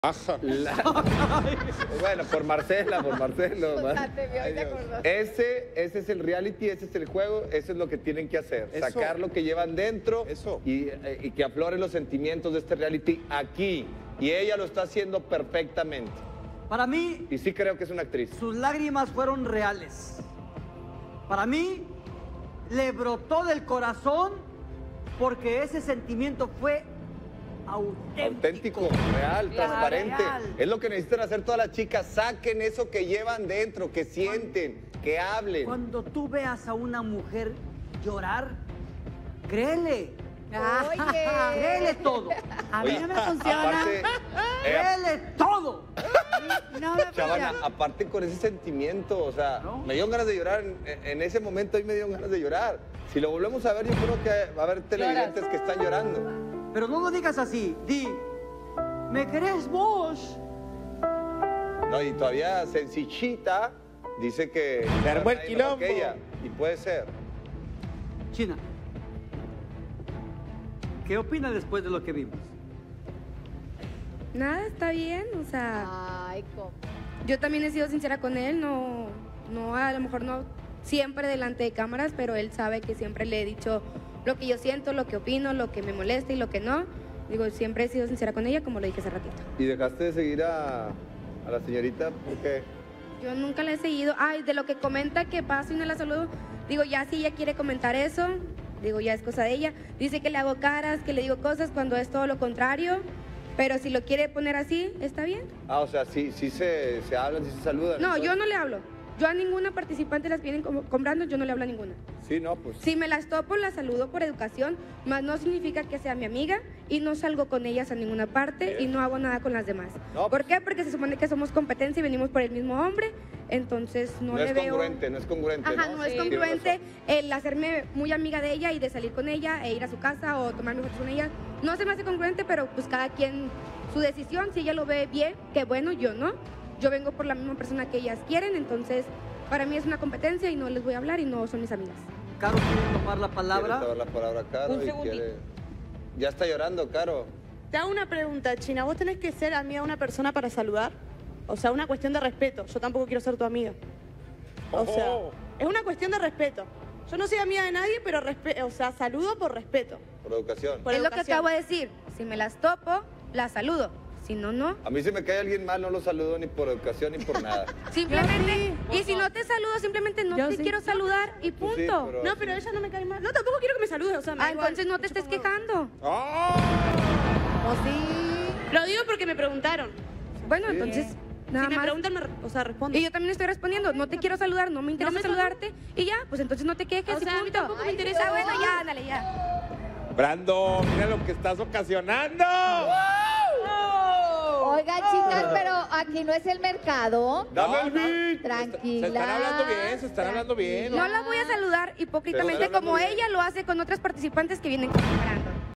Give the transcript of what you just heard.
Ajá. Bueno, por Marcelo. Ay, Ese es el reality, ese es el juego, eso es lo que tienen que hacer. Eso. Sacar lo que llevan dentro y que afloren los sentimientos de este reality aquí. Y ella lo está haciendo perfectamente. Para mí, Y sí creo que es una actriz. sus lágrimas fueron reales. Para mí, le brotó del corazón porque ese sentimiento fue Auténtico, real, transparente. real. Es lo que necesitan hacer todas las chicas. Saquen eso que llevan dentro, que sienten, que hablen. Cuando tú veas a una mujer llorar, créele. Oye. Créele todo. A mí Oye, no me funciona. Aparte, Créele todo. No me Chavana, funciona. aparte con ese sentimiento, o sea, ¿No? me dio ganas de llorar en ese momento, ahí me dio ganas de llorar. Si lo volvemos a ver, yo creo que va a haber televidentes que están llorando. Pero no lo digas así. Di, ¿me querés vos? No, y todavía sencillita dice que Se armó el nadie mejor que quilombo. ella, y puede ser. China, ¿qué opina después de lo que vimos? Nada, está bien, o sea, Ay, cómo. yo también he sido sincera con él, no, a lo mejor no siempre delante de cámaras, pero él sabe que siempre le he dicho lo que yo siento, lo que opino, lo que me molesta y lo que no. Digo, siempre he sido sincera con ella, como lo dije hace ratito. ¿Y dejaste de seguir a la señorita? ¿Por qué? Yo nunca la he seguido. Ay, de lo que comenta que paso y no la saludo, digo, ya si ella quiere comentar eso, digo, ya es cosa de ella. Dice que le hago caras, que le digo cosas cuando es todo lo contrario, pero si lo quiere poner así, está bien. Ah, o sea, sí se hablan, sí se saludan. No, entonces. yo no le hablo. Yo a ninguna participante las que vienen comprando, yo no le hablo a ninguna. Sí, no, pues. Si me las topo, las saludo por educación, más no significa que sea mi amiga y no salgo con ellas a ninguna parte y no hago nada con las demás. No, ¿Por qué? Porque se supone que somos competencia y venimos por el mismo hombre, entonces no, No le es veo... congruente, no es congruente. Ajá, no es Tienes congruente razón. el hacerme muy amiga de ella y de salir con ella e ir a su casa o tomarme fotos con ella. No se me hace congruente, pero pues cada quien su decisión, si ella lo ve bien, que bueno, yo no. Yo vengo por la misma persona que ellas quieren, entonces para mí es una competencia y no les voy a hablar y no son mis amigas. Caro quiere tomar la Quiere palabra. tomar la palabra, Caro, Un y segundito. quiere... Ya está llorando, Caro. Te hago una pregunta, China. ¿Vos tenés que ser amiga de una persona para saludar? O sea, una cuestión de respeto. Yo tampoco quiero ser tu amiga. O sea, es una cuestión de respeto. Yo no soy amiga de nadie, pero saludo por respeto. Por educación. Por es lo que educación. acabo de decir. Si me las topo, las saludo. Si no, no. A mí si me cae alguien mal, no lo saludo ni por educación ni por nada. Simplemente, y si no te saludo, simplemente no Yo te sí. quiero saludar y Pues punto. sí, pero- No, pero ella no me cae mal. No, tampoco quiero que me salude. O sea, me da igual. Entonces no te estés quejando. ¿O sí? Lo digo porque me preguntaron. Bueno, entonces, nada si me más. preguntan, respondo. Y yo también estoy respondiendo, no te quiero saludar, no me interesa me saludarte. Y ya, pues entonces no te quejes O sea, y a mí punto. tampoco me interesa. Ah, bueno, ya, ándale, ya. Brando, mira lo que estás ocasionando. Oigan, chicas, pero aquí no es el mercado. ¡Dame el No, no. beat! Tranquila. Se están hablando bien, se están hablando bien. No la voy a saludar hipócritamente Pero como muy bien. ella lo hace con otras participantes que vienen comprando.